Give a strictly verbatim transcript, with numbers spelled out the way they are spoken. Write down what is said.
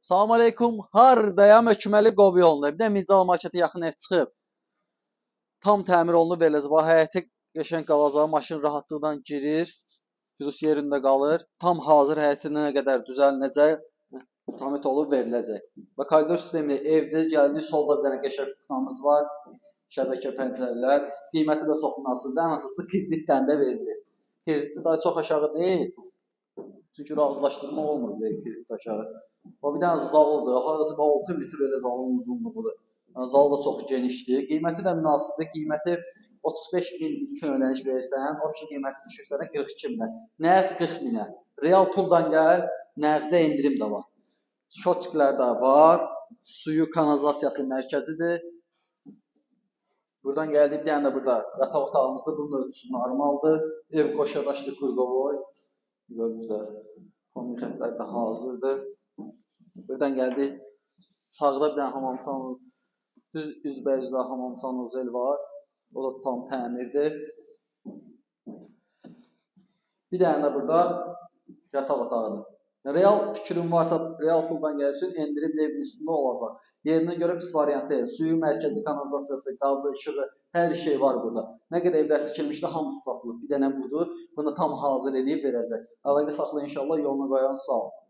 Salam aleykum, hardayam Öküməli Qob yolunda. Bir də Mirzal marketə yaxın ev çıxıb. Tam təmir olunub veriləcək. Bax, həyəti qəşəng qalacaq, maşın rahatlıqla girir. Plus yerində qalır. Tam hazır həyəti nə qədər düzəlinəcək, tamit olub veriləcək. Və koridor sistemli evdə gəldik, solda bir dənə qəşəng kutunamız var. Şəbəkə pəncərələr. Qiyməti də çox münasibdir. Ən əsası kreditdən də verilir. Krediti daha çox aşağı deyil. Çünki razılaşdırma olmur deyil kredit aşağı. O bir dənə zaldır. Harası altı metr elə zalın uzunluğudur. Yəni, zal da çox genişdir. Qiyməti də münasibdir. Qiyməti otuz beş min üçün ödəniş verirsən, o şey qiyməti düşürsənə qırx iki minə. Nəğd qırx minə. Real puldan gəl, nəğdə indirim də var. Şotiklər də var. Suyu kanalizasiyası mərkəzidir. Buradan gəldik, bir dənə də burada yataq otağımızdır. Bunun ölçüsü normaldır. Ev qoşadaşlı kurqovoy. Gördünüz də, kombi xətlər də hazırdır. Buradan gəldik, sağda bir dənə hamam sanuzel, düz üzbəyüzdə hamam sanuzel var. O da tam təmirdir. Bir dənə də burada yataq otağıdır. Real fikrin varsa, real puldan gəlsin, endirib evin üstündə olacaq. Yerinə görə pis variant deyil. Suyu, mərkəzi kanalizasiyası, qazı, işığı, hər şey var burada. Nə qədər evlər tikilmişdə hamısı satılıb. Bir dənə budur. Bunu tam hazır edib verəcək. Əlaqə saxla inşallah, yoluna qoyan sağ ol.